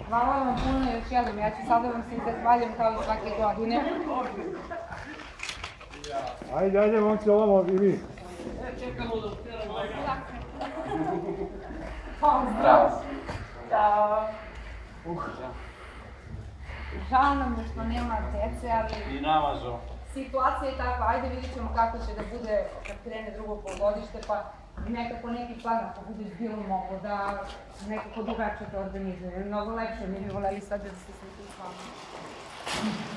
Hvala vam puno još jednom, ja ću sada vam se zahvaljujem kao i svake godine. Ajde, momci, ovamo i mi. Čekamo da uspjeramo. Pozdrav! Ćao! Žao nam je što nema dece, ali... I nama žao. Situacija je takva, ajde vidjet ćemo kako će da bude kad krene drugo polugodište, pa nekako neki plan ako bude bilo mogo da nekako drugačije to organizuje. Mnogo lepše, mi bi voljeli sad da se sliči s vama.